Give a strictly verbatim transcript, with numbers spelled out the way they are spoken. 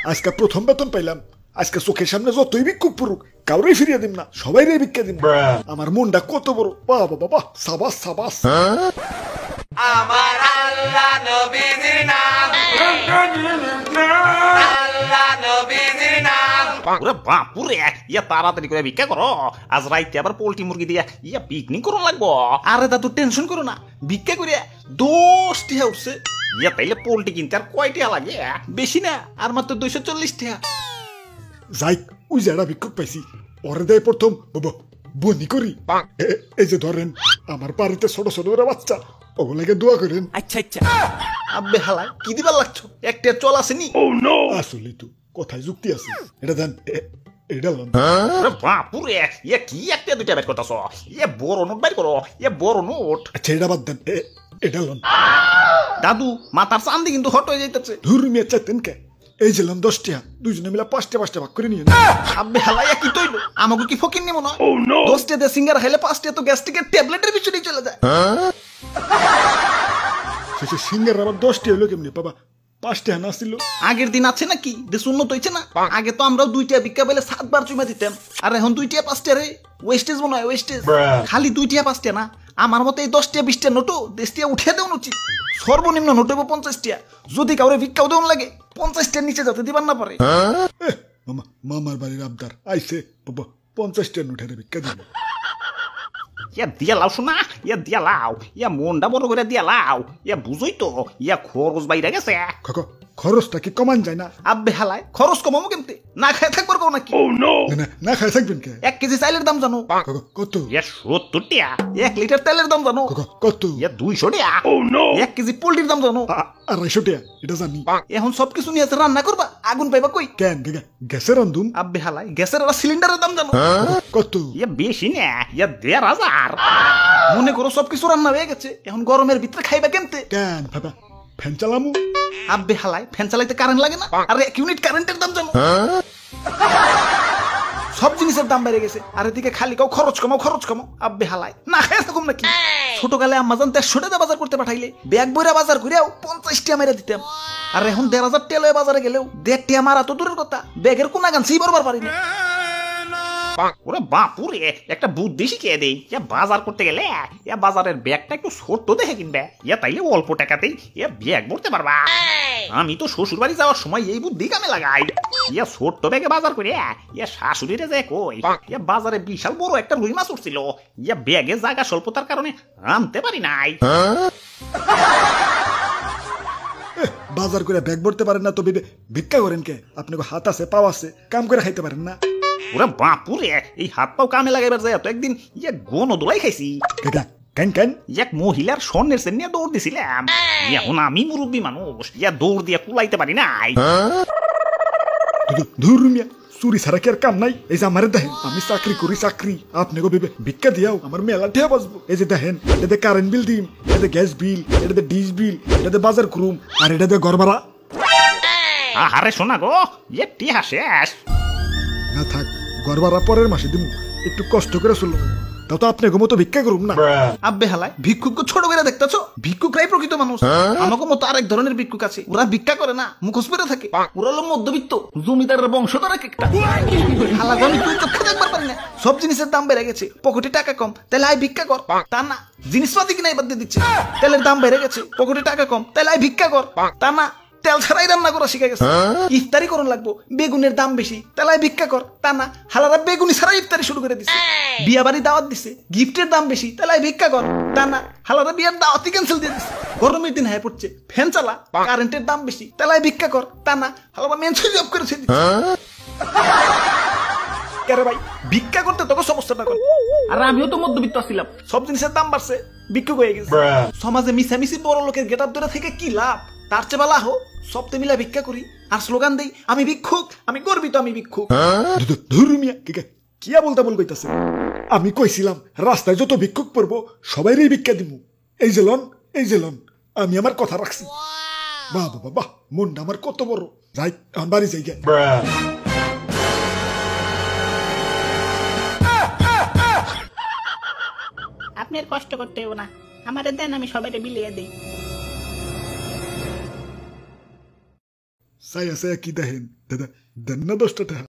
আজকে প্রথম বেতন পাইলাম, আজকে চোখের সামনে যতই ভিক্ষুক পড়ুক কাউরেই ফিরিয়ে দিম না, সবাই রে ভিক্ষা দিম। আমার মনটা কত বড়, বাবা বাবা, সাবাস সাবাস। আমার আল্লাহ নবীর নাম, আল্লাহ নবীর নাম। ওরে বাপুরে, ইয়া তাড়াতাড়ি করে ভিক্ষা করো, আজ রাইতে আবার পোল্ট্রি মুরগি দিয়া ইয়া পিকনিক করো লাগবো। আরে দাদু টেনশন করো না, ভিক্ষা করে দশ টিহা উঠছে। ইয়া তাইলে পোল্ট্রি কিনতে আর কয় টিহা লাগে? বেশি না, আর মাত্র দুইশো চল্লিশ টিহা। যাই, ওই যারা ভিক্ষুক পাইছি ওরে দেয় প্রথম বাবা বনি করি। এই যে ধরেন আমার বাড়িতে ছোট ছোট ওরা বাচ্চা, ওগুলাকে দোয়া করেন। আচ্ছা আচ্ছা, আব্বে হালাই কি দিবার লাগছো? একটা চল আসেনি। আসলে তো কথায় যুক্তি আছে, এটা দেন, এটা লন। বাপুরে, ইয়া কি একটা দুইটা বের করতেছ? ইয়া বড় নোট বের করো, ইয়া বড় নোট। আচ্ছা এটা বাদ দেন, এটা লন। দাদু মাথার চান্দি কিন্তু হট হয়ে যাইতেছে। ধরু মিয়া চাইতেন কে? এই যে লন দশটা, দুইজনে মিলে পাঁচটা পাঁচটা ভাগ করে নিয়ে। আব্বে হালাই কি তৈল, আমাকে কি ফকির নেব না? দশটা দিয়ে সিঙ্গার খাইলে পাঁচটা তো গ্যাস্ট্রিকের ট্যাবলেটের পিছনে চলে যায়। শেষে সিঙ্গার আবার দশটা হইলো কেমনি বাবা? পাঁচটা না ছিল আগের দিন আছে নাকি? দেশ উন্নত হয়েছে না? আগে তো আমরাও দুইটা ভিক্ষা পেলে সাতবার চুমা দিতাম, আর এখন দুইটা পাঁচটা রে ওয়েস্টেজ মনে হয়, ওয়েস্টেজ। খালি দুইটা পাঁচটা না, আমার মতে এই দশটা বিশটা নোটও দেশটিয়া উঠিয়ে দেওয়া উচিত। সর্বনিম্ন নোট হইব পঞ্চাশটা, যদি কাউরে ভিক্ষাও দেওয়া লাগে পঞ্চাশটার নিচে যাতে দিবার না পারে। মামা মামার বাড়ির আবদার আইসে বাবা, পঞ্চাশটা নোটের ভিক্ষা দিল। ইয়া দিয়া লাও শোনা, ইয়া দিয়া লাও, ইয়া মনটা বড় করে দিয়া লাও। ইয়া বুঝই তো, ইয়া খরচ বাইরে গেছে। খরচটা কি কমান যায় না? আব্বে হালায় খরচ কমাবো কেমতে? না খায় থাকবার কো নাকি? না না খায় থাকবেন কে? এক কেজি চাইলের দাম জানো কত? ইয়া সত্তর টিয়া। এক লিটার তেলের দাম জানো কত? ইয়া দুইশো টিয়া। এক কেজি পোল্ট্রির দাম জানো আড়াইশো টিয়া, এটা জানি। এখন সবকিছু নিয়ে রান্না করবা, আগুন পাইবা কই? কেন গ্যাসের রান্ধুম? আব্বে হালায় গ্যাসের আর সিলিন্ডারের দাম জানো কত? ইয়া বেশি না, ইয়া দেড় হাজার। মনে করো সবকিছু রান্না হয়ে গেছে, এখন গরমের ভিতরে খাইবা কেমতে? কেন বাবা ফ্যান চালামু? আব্বে হালায় ফ্যান চালাইতে কারেন্ট লাগে না? আর এক ইউনিট কারেন্টের দাম জানো? সব জিনিসের দাম বেড়ে গেছে, আর এদিকে খালি কাও খরচ কমাও খরচ কমাও। আব্বে হালায় না খায় থাকুম নাকি? ছোটকালে আম্মাজান দেড়শো টাকা বাজার করতে পাঠাইলে ব্যাগ বইরা বাজার করেও পঞ্চাশ টাকা মেরে দিতাম, আর এখন দেড় হাজার টাকা লয়ে বাজারে গেলেও দেড় টাকা মারা তো দূরের কথা, ব্যাগের কোনা গান সেই বরবার পারি না। ওরে বাপুরে, একটা বুদ্ধি শিখিয়ে দেই। ইয়া বাজার করতে গেলে ইয়া বাজারের ব্যাগটা একটু ছোট্ট দেখে কিনবে, ইয়া তাইলে অল্প টাকাতেই ইয়া ব্যাগ ভরতে পারবা। আমি তো শ্বশুর বাড়ি যাওয়ার সময় এই বুদ্ধি কামে লাগাই। ইয়া ছোট্ট ব্যাগে বাজার করে ইয়া শাশুড়িরে যায় কই, ইয়া বাজারে বিশাল বড় একটা রুই মাছ উঠছিল, ইয়া ব্যাগে জায়গা স্বল্পতার কারণে আনতে পারি নাই। বাজার করে ব্যাগ ভরতে পারেন না তো ভিক্ষা করেন কে? আপনাকে হাত আছে পাও আছে, কাম করে খাইতে পারেন না? ওরে বাপুরে, এই হাত পাও কামে লাগাইবার যায় তো একদিন ইয়া গন দোলাই খাইছি। কেন কেন? এক মহিলার স্বর্ণের সেন নিয়ে দৌড় দিছিলাম, এখন আমি মুরব্বী মানুষ, ইয়া দৌড় দিয়ে কুলাইতে পারি নাই। ধুর মিয়া, চুরি ছাড়া কি আর কাম নাই? এই যে আমার দেখেন, আমি চাকরি করি চাকরি, আপনাকে ভেবে ভিক্ষা দিয়াও আমার মেলা ঠেয়া বাঁচবো। এই যে দেখেন, এটাতে কারেন্ট বিল দিম, এটাতে গ্যাস বিল, এটাতে ডিশ বিল, এটাতে বাজার করুম, আর এটাতে ঘর ভাড়া। আরে শোনা গো, ইয়ে টিহা শেষ। না থাক, ঘর ভাড়া পরের মাসে দিমু, একটু কষ্ট করে চললো, তাও তো আপনাকে মতো ভিক্ষা করুম না। আব্বে হালায় ভিক্ষুক ছড়ো করে দেখতেছো? ভিক্ষুকরাই প্রকৃত মানুষ। আমাকে মতো আরেক ধরনের ভিক্ষুক আছে, ওরা ভিক্ষা করে না, মুখোশ পরে থাকে। ওরা হলো মধ্যবিত্ত জমিদারের বংশধর এক একটা। হালা আমি তুই চোখে দেখবার পারি না, সব জিনিসের দাম বেড়ে গেছে, পকেটে টাকা কম, তাহলে আয় ভিক্ষা কর। তা না, জিনিসপাতি কিনা এবার দিয়ে দিচ্ছে। তেলের দাম বেড়ে গেছে, পকেটে টাকা কম, তাহলে আয় ভিক্ষা কর। তা না, তেল ছাড়াই রান্না করা শিখে গেছে। ইফতারি করুন লাগবো, বেগুনের দাম বেশি, তাহলে ভিক্ষা কর। তা না, হালারা বেগুনি ছাড়াই ইফতারি শুরু করে দিচ্ছে। বিয়া বাড়ি দাওয়াত দিচ্ছে, গিফটের দাম বেশি, তাহলে ভিক্ষা কর। তা না, হালারা বিয়ার দাওয়াতই ক্যান্সেল দিয়ে দিচ্ছে। গরমের দিন হয়ে পড়ছে, ফ্যান চালা, কারেন্টের দাম বেশি, তাহলে ভিক্ষা কর। তা না, হালারা মেন সুইচ অফ করেছে দিচ্ছে। কেরে ভাই, ভিক্ষা করতে তোকে সমস্যাটা কর। আর আমিও তো মধ্যবিত্ত ছিলাম, সব জিনিসের দাম বাড়ছে, ভিক্ষুক হয়ে গেছে। সমাজে মিশামিশি বড় লোকের গেট আপ ধরে থেকে কি লাভ? তার চেয়ে বলা হো সপ্তাহে মিলা ভিক্ষা করি আর স্লোগান দেই, আমি ভিক্ষুক, আমি গর্বিত, আমি ভিক্ষুক। কিয়া বলতে বল কইতাছে? আমি কইছিলাম রাস্তায় যত ভিক্ষুক পড়বো সবাইরই ভিক্ষা দিমু। এই যে লন, এই যে লন, আমি আমার কথা রাখছি। বাহ বাবা বাহ, মনটা আমার কত বড়। যাই এখন বাড়ি যাই গে। আপনি আর কষ্ট করতে হবে না, আমাদের দেন, আমি সবাইকে বিলিয়ে দিই। সায়া সায়া কি দেখেন দাদা দেন না দশটা টাকা